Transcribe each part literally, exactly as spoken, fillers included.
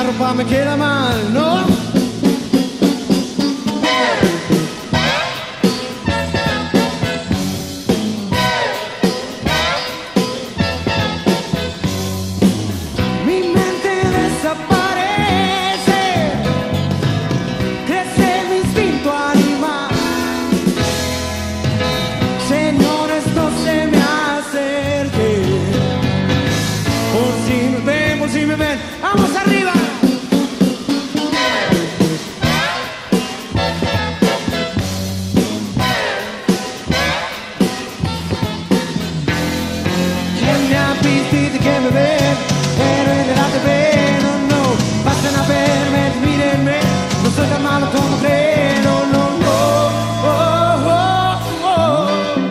ropa me queda mal, ¿no? Mi mente desaparece, crece mi instinto animal. Señores, no se me acerquen, por si me ven, por si me ven, ¡vamos arriba! ¿Quién me ha visto y que me ven? Pero en la T V, no, no, pasen a verme, mírenme, no soy tan malo como creen, no, no, no, oh, oh, oh.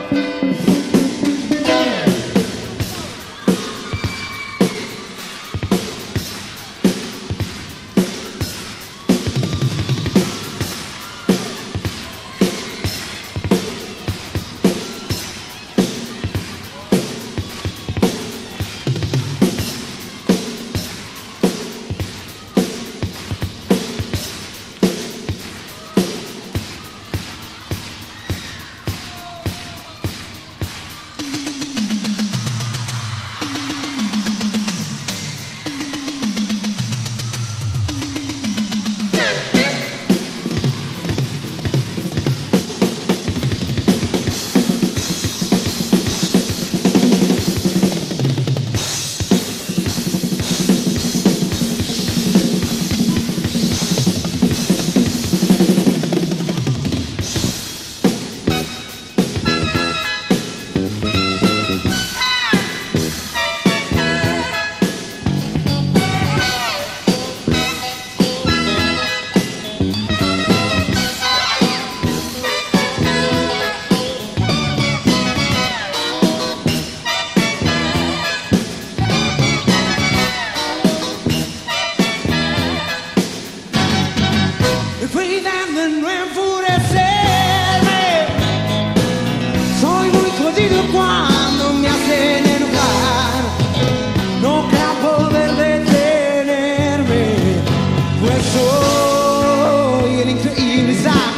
Cuidando en no enfurecerme, soy muy jodido cuando me hacen enojar. No creo poder detenerme, pues soy el increíble Sam.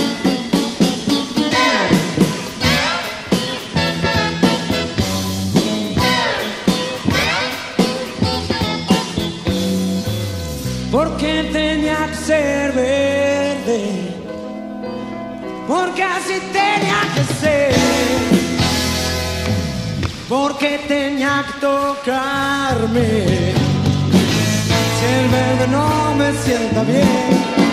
Porque tenía que ser verde, porque así tenía que ser, porque tenía que tocarme. Si el verde no me sienta bien,